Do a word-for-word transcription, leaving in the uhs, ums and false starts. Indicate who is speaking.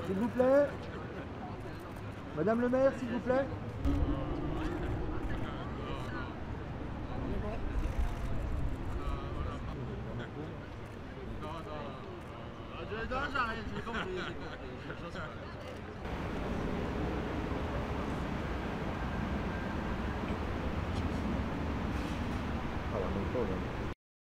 Speaker 1: S'il vous plaît. Madame le maire, s'il vous plaît.
Speaker 2: Non, j'arrête, j'ai compris, j'ai compris.
Speaker 1: Ah, non, pas,